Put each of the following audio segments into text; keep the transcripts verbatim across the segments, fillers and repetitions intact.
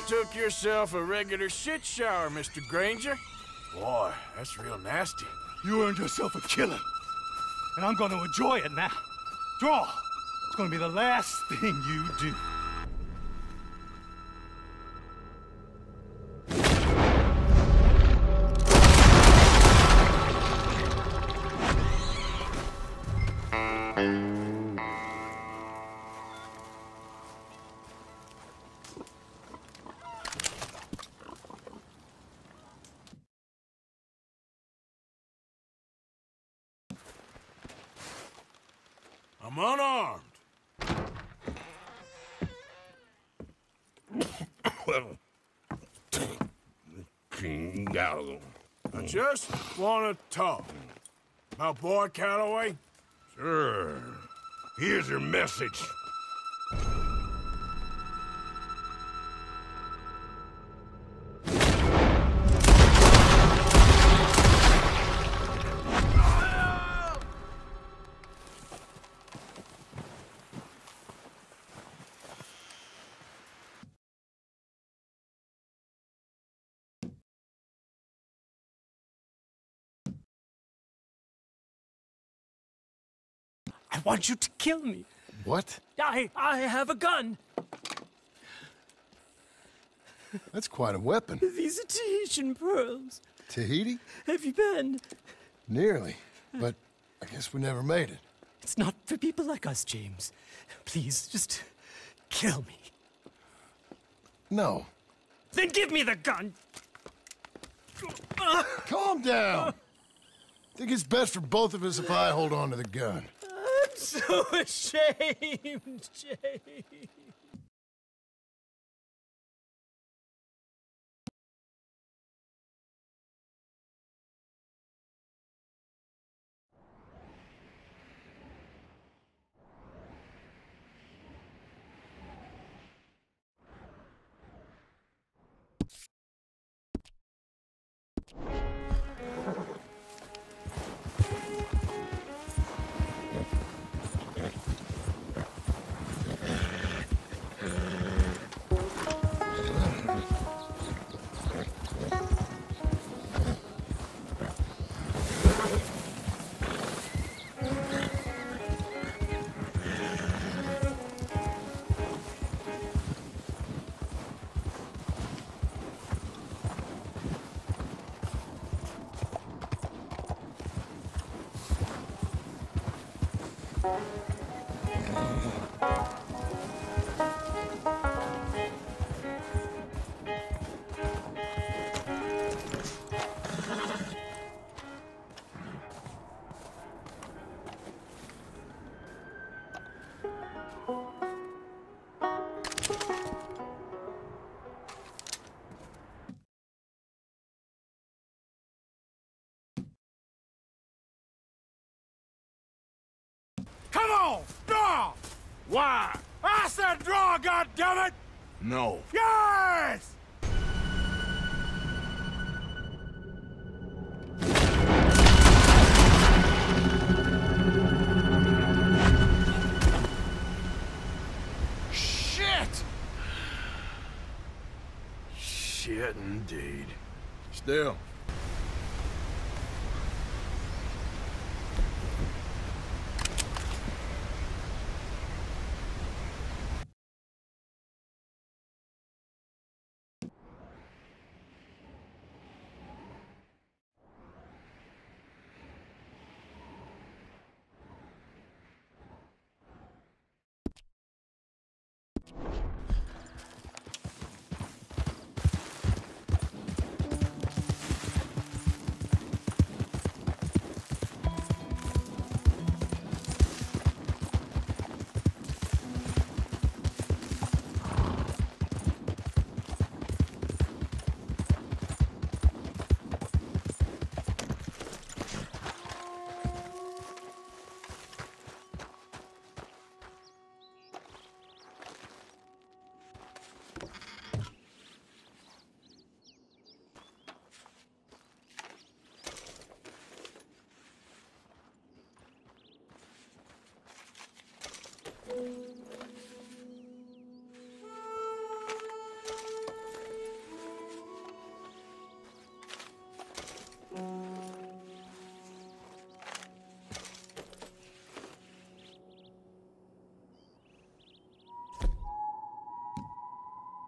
took yourself a regular shit shower, Mister Granger. Boy, that's real nasty. You earned yourself a killing. And I'm gonna enjoy it now. Draw! It's gonna be the last thing you do. I'm unarmed. King Gallagher. I just want to talk. About Boyd Calloway? Sure. Here's your message. I want you to kill me. What? I, I have a gun. That's quite a weapon. These are Tahitian pearls. Tahiti? Have you been? Nearly. But I guess we never made it. It's not for people like us, James. Please, just kill me. No. Then give me the gun. Calm down. I think it's best for both of us if I hold on to the gun. I'm so ashamed, James. Come on, draw! Why? I said draw, goddammit! No. Yes! Shit! Shit indeed. Still.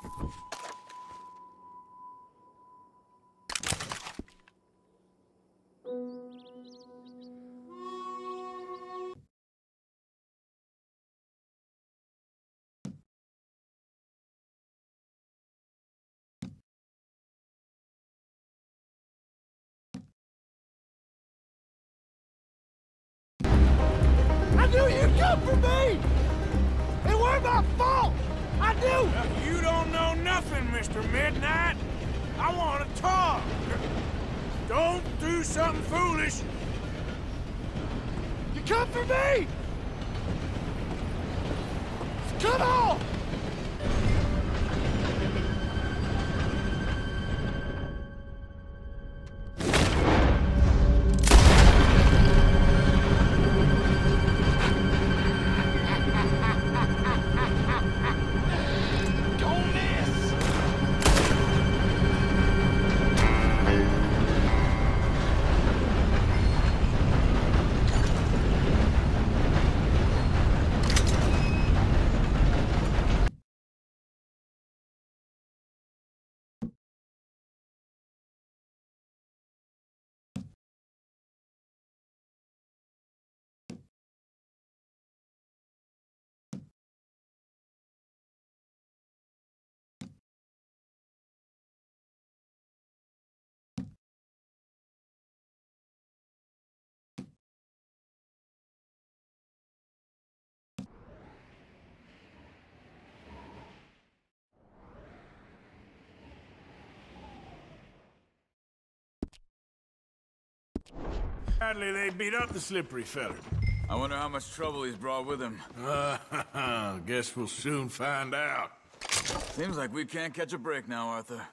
I knew you'd come for me! It weren't my fault! I knew! Now, you don't know nothing, Mister Midnight. I want to talk. Don't do something foolish. You come for me! Come on! Sadly, they beat up the slippery feller. I wonder how much trouble he's brought with him. Uh, guess we'll soon find out. Seems like we can't catch a break now, Arthur.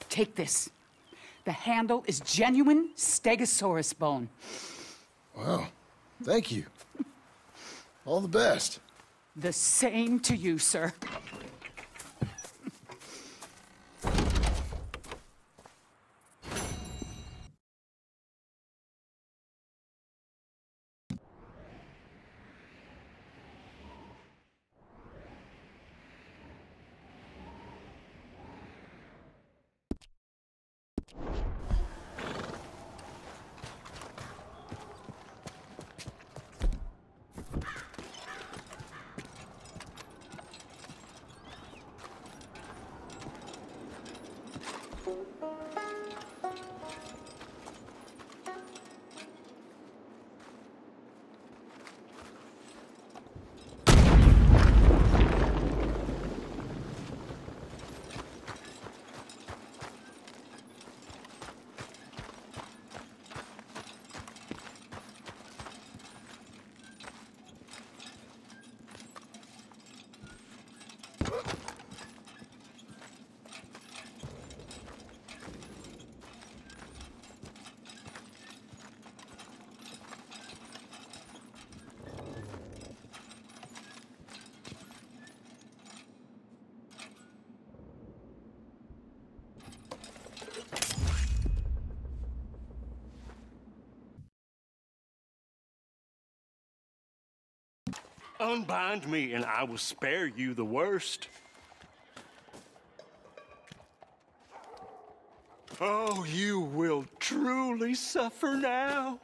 Take this. The handle is genuine Stegosaurus bone. Wow. Thank you. All the best. The same to you, sir. Unbind me, and I will spare you the worst. Oh, you will truly suffer now.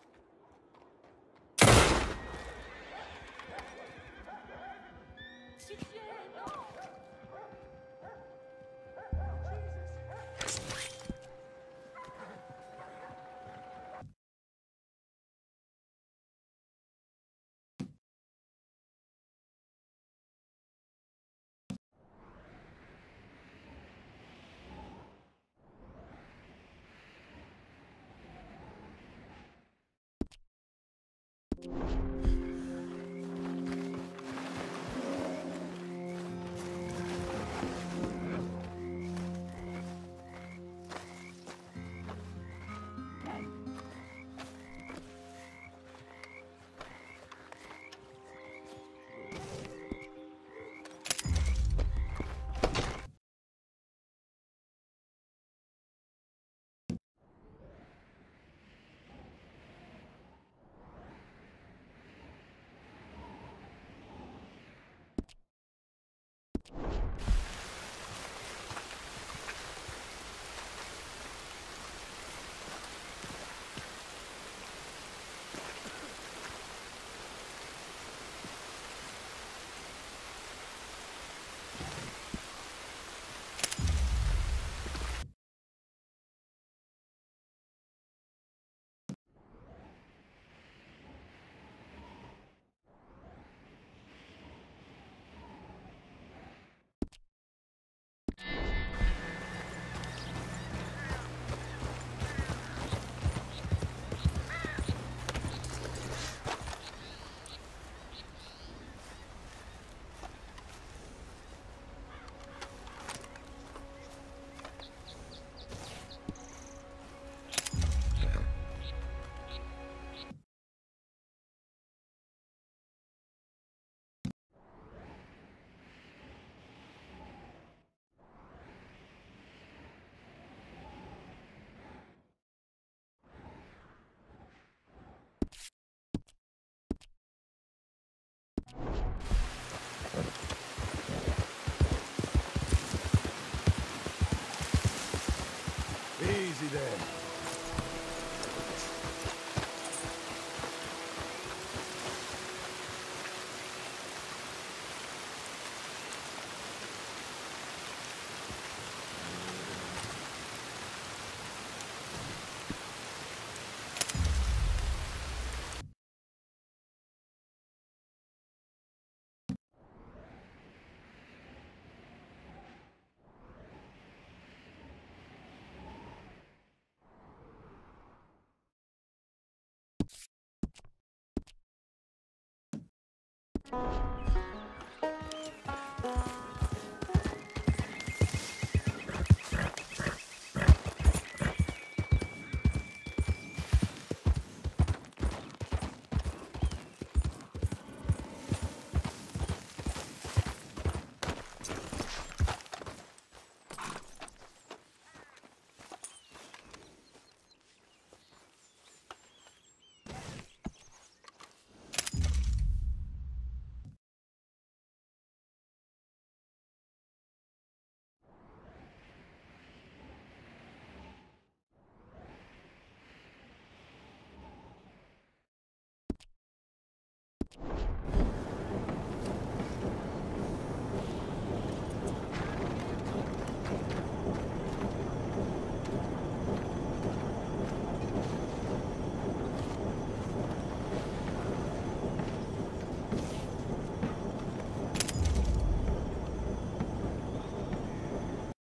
Easy there. You